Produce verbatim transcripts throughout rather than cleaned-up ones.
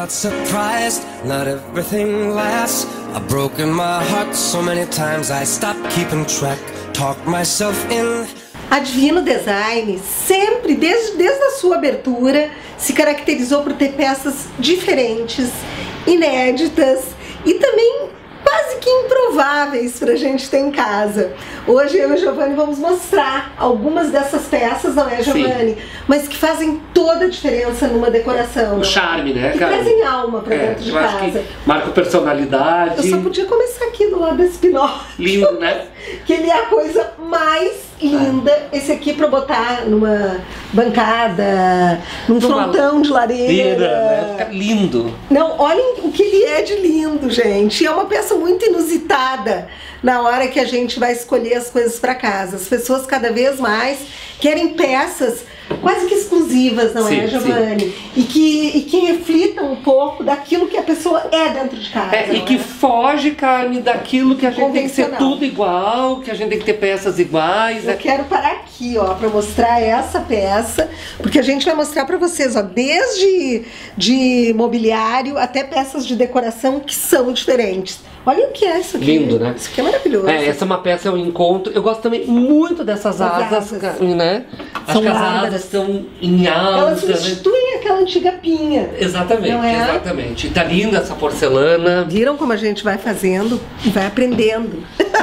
not surprised, not everything lasts. I've broken my heart so many times I stopped keeping track, talked myself in. A Divino Design sempre, desde, desde a sua abertura, se caracterizou por ter peças diferentes, inéditas e também quase que improváveis pra gente ter em casa. Hoje eu e a Giovanni vamos mostrar algumas dessas peças, não é, Giovanni? Sim. Mas que fazem toda a diferença numa decoração. O charme, né, que cara? Que trazem alma pra é, dentro de eu casa. Acho que marca personalidade. Eu só podia começar aqui do lado desse Pinóquio. Lindo, né? Que ele é a coisa mais linda. Ah. Esse aqui pra botar numa bancada, num numa frontão de lareira. Né? Fica lindo. Não, olhem o que ele é de lindo, gente. E é uma peça muito inusitada na hora que a gente vai escolher as coisas para casa. As pessoas cada vez mais querem peças quase que exclusivas, não sim, é, Giovanni? E que, e que reflitam um pouco daquilo que a pessoa é dentro de casa. É, e que é? foge, Carmen, daquilo que a gente tem que ser tudo igual, que a gente tem que ter peças iguais. Eu é... quero parar aqui, ó, para mostrar essa peça, porque a gente vai mostrar para vocês, ó, desde de mobiliário até peças de decoração que são diferentes. Olha o que é isso aqui. Lindo, né? Isso aqui é maravilhoso. É, essa é uma peça, é um encontro. Eu gosto também muito dessas asas, asas, né? Acho que as asas estão em alta. Elas substituem né? aquela antiga pinha. Exatamente, não é? Exatamente. Tá linda essa porcelana. Viram como a gente vai fazendo e vai aprendendo.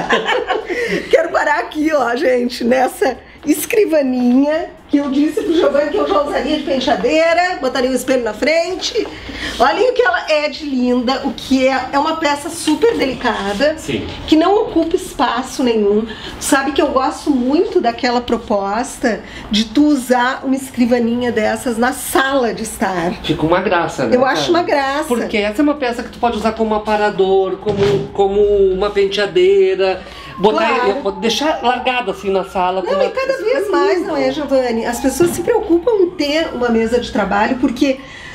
Quero parar aqui, ó, gente, nessa escrivaninha que eu disse pro Giovanni que eu já usaria de penteadeira, botaria o espelho na frente. Olhem o que ela é de linda, o que é, é uma peça super delicada, sim, que não ocupa espaço nenhum. Sabe que eu gosto muito daquela proposta de tu usar uma escrivaninha dessas na sala de estar. Fica uma graça, né? Eu acho uma graça. Porque essa é uma peça que tu pode usar como aparador, como, como uma penteadeira. Botar, claro. Deixar largado assim na sala. Não, e cada vez mais, não é, Giovanni? As pessoas se preocupam em ter uma mesa de trabalho porque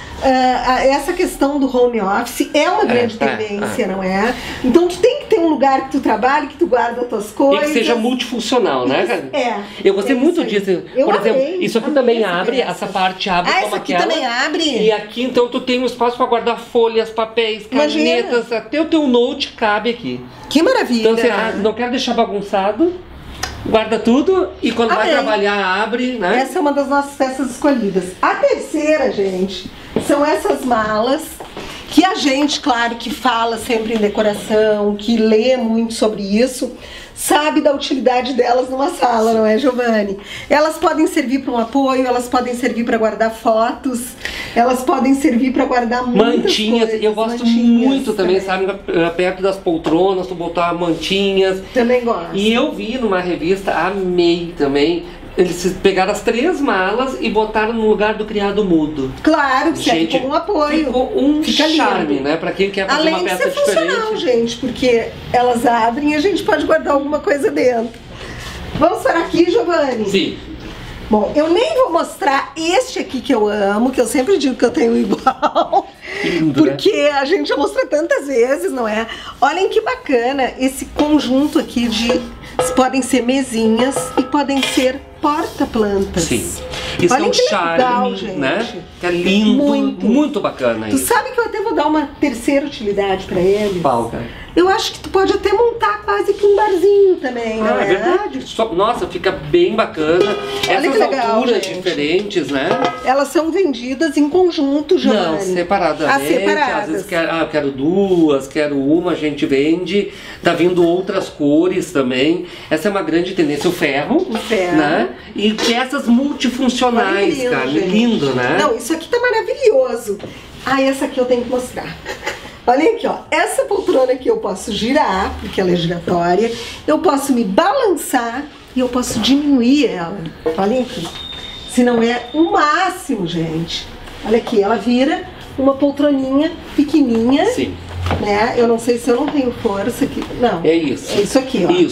uh, essa questão do home office é uma grande é, tendência, é, é. não é? Então tu tem que ter um lugar que tu trabalhe, que tu guarda as tuas coisas. E que seja multifuncional, né, cara? É. Eu gostei é muito disso. Eu Por amei, exemplo, isso aqui também abre, peça. essa parte abre ah, como essa aqui aquela. também abre? E aqui então tu tem um espaço para guardar folhas, papéis, canetas, até o teu note cabe aqui. Que maravilha! Então você ah, não quer deixar bagunçado, guarda tudo e quando Amém. vai trabalhar abre, né? Essa é uma das nossas peças escolhidas. A terceira, gente, são essas malas que a gente, claro, que fala sempre em decoração, que lê muito sobre isso, sabe da utilidade delas numa sala, não é, Giovanni? Elas podem servir para um apoio, elas podem servir para guardar fotos, elas podem servir para guardar muitas mantinhas. Coisas, eu gosto mantinhas muito também, também, sabe, perto das poltronas, tu botar mantinhas. Também gosto. E eu vi numa revista, amei também, eles pegaram as três malas e botaram no lugar do criado mudo. Claro, que gente, ficou um apoio. Ficou um Fica charme, lindo. né? Pra quem quer fazer Além uma peça de ser diferente. funcional, gente, porque elas abrem e a gente pode guardar alguma coisa dentro. Vamos para aqui, Giovanni? Sim. Bom, eu nem vou mostrar este aqui que eu amo, que eu sempre digo que eu tenho igual. Lindo, porque né? a gente já mostrou tantas vezes, não é? Olhem que bacana esse conjunto aqui de... Podem ser mesinhas e podem ser porta-plantas. Sim. Isso Olha é um que charme, legal, gente. né? Que é lindo, muito, muito bacana. Tu isso. sabe que eu até vou dar uma terceira utilidade pra ele? Qual, cara? Eu acho que tu pode até montar quase que um barzinho também, não ah, é? É verdade. Nossa, fica bem bacana. Olha Essas que legal, alturas gente. diferentes, né? Elas são vendidas em conjunto, Giovanni. Não, separadamente. Ah, separadas. Às vezes quero, ah, quero duas, quero uma, a gente vende. Tá vindo outras cores também. Essa é uma grande tendência. O ferro, o ferro. né? E peças multifuncionais, lindo, cara. Gente. Lindo, né? Não, isso aqui tá maravilhoso. Ah, essa aqui eu tenho que mostrar. Olha aqui, ó. Essa poltrona aqui eu posso girar, porque ela é giratória. Eu posso me balançar e eu posso diminuir ela. Olha aqui. Se não é o máximo, gente. Olha aqui, ela vira uma poltroninha pequenininha. Sim. Né? Eu não sei se eu não tenho força aqui. Não. É isso. É isso aqui, ó. Isso.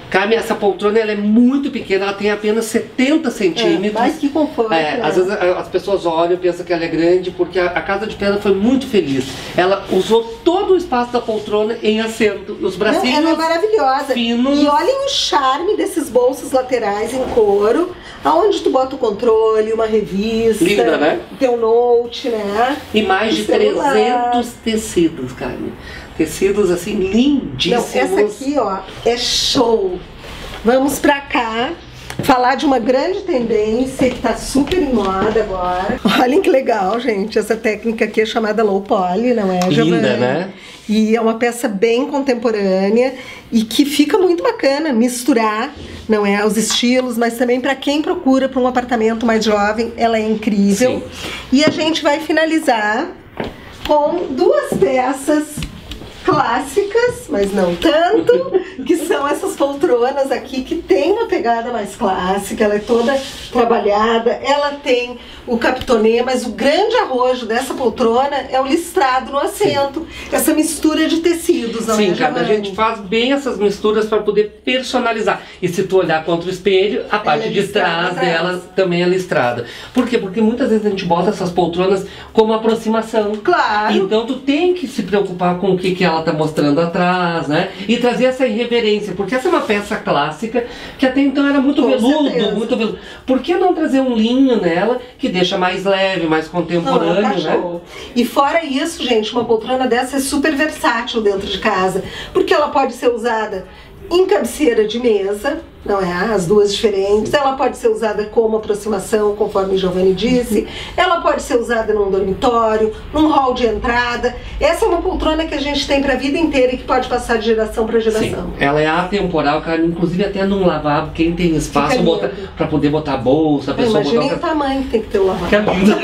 Carmen, essa poltrona ela é muito pequena, ela tem apenas setenta centímetros. É, mas que conforto. É, né? às vezes as pessoas olham e pensam que ela é grande, porque a, a Casa de Pedra foi muito feliz. Ela usou todo o espaço da poltrona em assento, os bracinhos. Não, ela é maravilhosa. Finos. E olhem o charme desses bolsos laterais em couro, aonde tu bota o controle, uma revista. Linda, né? Teu note, né? E mais de celular. trezentos tecidos, Carmen. Tecidos assim lindíssimos. Não, essa aqui, ó, é show. Vamos pra cá falar de uma grande tendência que tá super em moda agora. Olhem que legal, gente. Essa técnica aqui é chamada low poly, não é, Giovana? Linda, né? E é uma peça bem contemporânea e que fica muito bacana misturar, não é, os estilos, mas também para quem procura para um apartamento mais jovem, ela é incrível. Sim. E a gente vai finalizar com duas peças clássicas, mas não tanto, que são essas poltronas aqui, que tem uma pegada mais clássica, ela é toda trabalhada, ela tem o capitonê, mas o grande arrojo dessa poltrona é o listrado no assento, sim, essa mistura de tecidos. Não Sim, é, cara, a gente faz bem essas misturas para poder personalizar. E se tu olhar contra o espelho, a parte é de trás dela também é listrada. Por quê? Porque muitas vezes a gente bota essas poltronas como aproximação. Claro. Então tu tem que se preocupar com o que, que ela tá mostrando atrás, né? E trazer essa irreverência, porque essa é uma peça clássica que até então era muito com veludo, certeza. muito veludo. Por que não trazer um linho nela que deixa mais leve, mais contemporâneo, não, tá, né? E fora isso, gente, uma poltrona dessa é super versátil dentro de casa, porque ela pode ser usada em cabeceira de mesa, não é? As duas diferentes. Ela pode ser usada como aproximação, conforme Giovanni disse. Ela pode ser usada num dormitório, num hall de entrada. Essa é uma poltrona que a gente tem para a vida inteira e que pode passar de geração para geração. Sim, ela é atemporal, cara, inclusive até num lavabo, quem tem espaço para poder botar a bolsa, a pessoa botar... Imaginem o tamanho que tem que ter o lavabo. Que é lindo.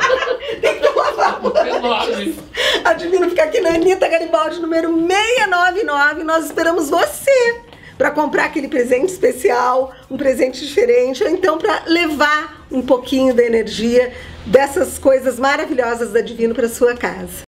Tem que ter o lavabo. A Divino fica aqui na Anitta Garibaldi, número seiscentos e noventa e nove. Nós esperamos você para comprar aquele presente especial, um presente diferente, ou então para levar um pouquinho da energia dessas coisas maravilhosas da Divino para sua casa.